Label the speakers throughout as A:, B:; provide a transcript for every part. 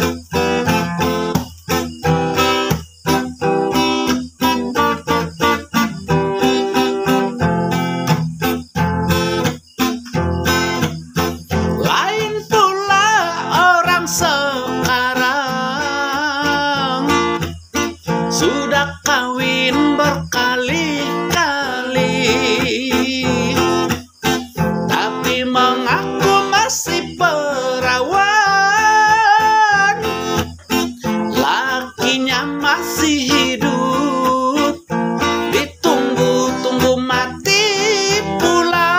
A: Lain pula orang sekarang, sudah kawin berkali-kali, tapi mengaku masih perawan. Lakinya masih hidup, ditunggu-tunggu mati pula.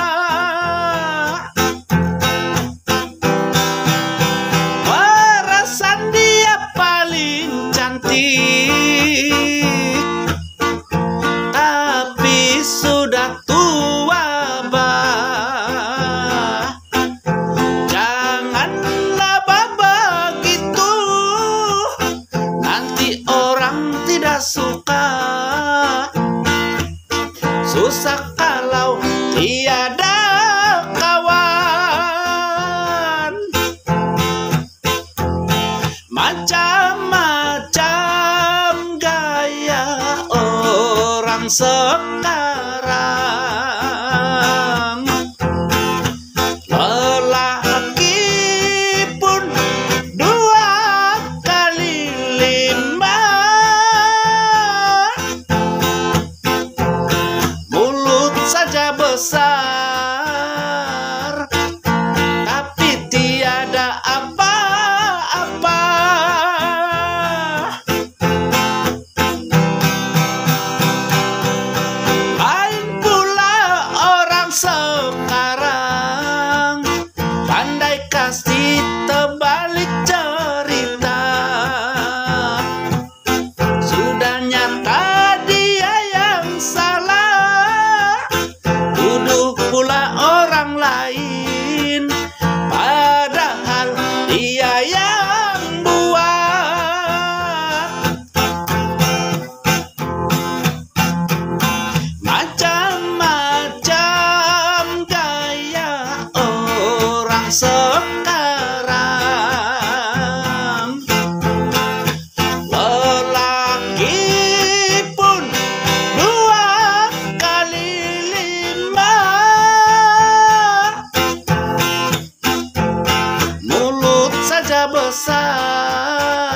A: Perasaan dia paling cantik, tapi sudah tua, bah. Janganlah begitu, nanti orang tidak suka. Susah kalau tiada kawan. Macam-macam gaya orang sekarang. Lelaki pun 2 kali 5, mulut saja besar, tapi tiada apa-apa. Lain pula orang sekarang, pandai kasih terbalik cerita. Sudah nyata dia yang salah, tuduh pula orang lain, padahal dia yang buat. Macam-macam gaya orang sekarang. Lelaki pun 2 kali 5, mulut saja besar,